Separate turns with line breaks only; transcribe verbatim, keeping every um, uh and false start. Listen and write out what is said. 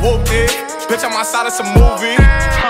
whooped it. Bitch, I'm outside of some movie.